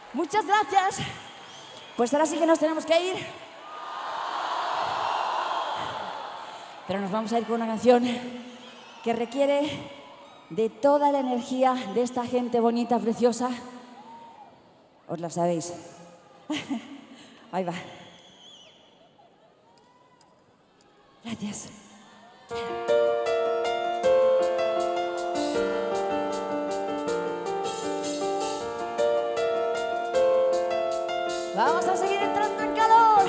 Muchas gracias. Pues ahora sí que nos tenemos que ir. Pero nos vamos a ir con una canción que requiere de toda la energía de esta gente bonita, preciosa. Os la sabéis. Ahí va. Gracias. Vamos a seguir entrando en calor.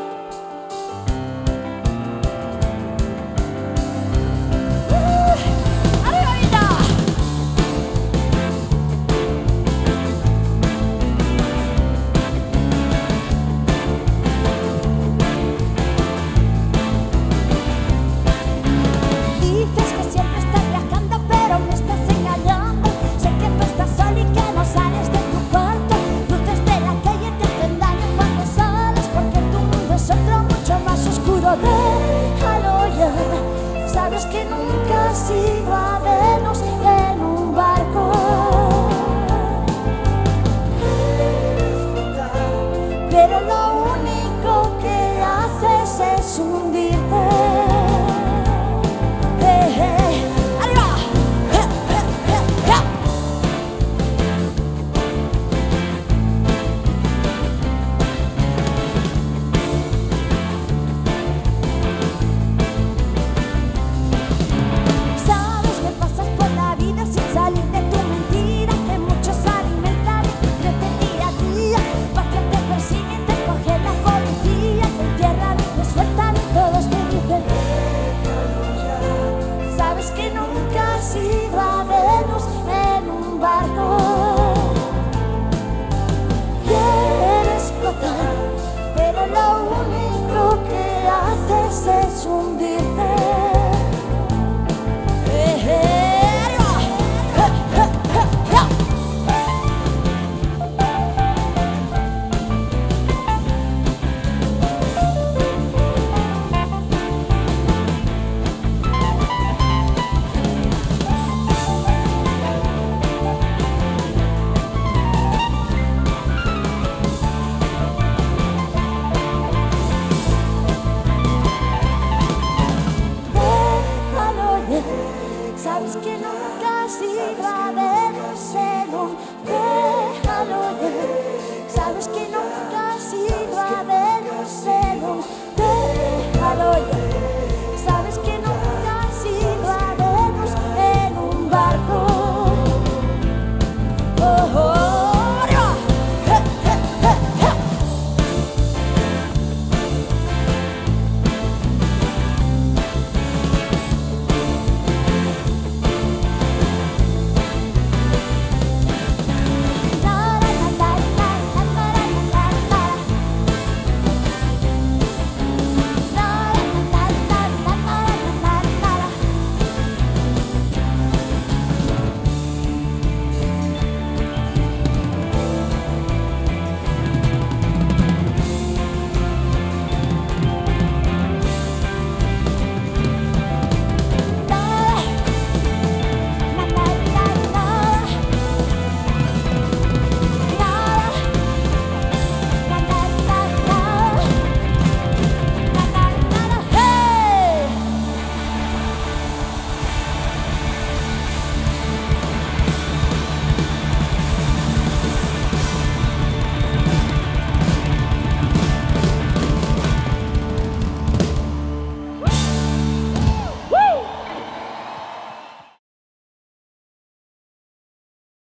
¡Arriba, vida! Dices que siempre estás viajando, pero me estás engañando. Sé que tú estás sola y que no sales de tu cuarto. Luces de la calle te hacen daño cuando sales, porque tu mundo es otro mucho más oscuro. Déjalo ya. Sabes que nunca has ido a Venus en un barco, pero lo único que haces es hundirte. ¡Arriba! Sabes que pasas por la vida sin salir de tu mentira, que muchos alimentan y te día a día, para que te persiguen, te coge la policía, te entierran y te sueltan y todos te dicen déjalo ya. Sabes que nunca has ido a Venus en un barco. Quieres flotar, pero lo único que haces es hundirte. Déjalo ya. Sabes que nunca has ido a Venus en un. Déjalo ya.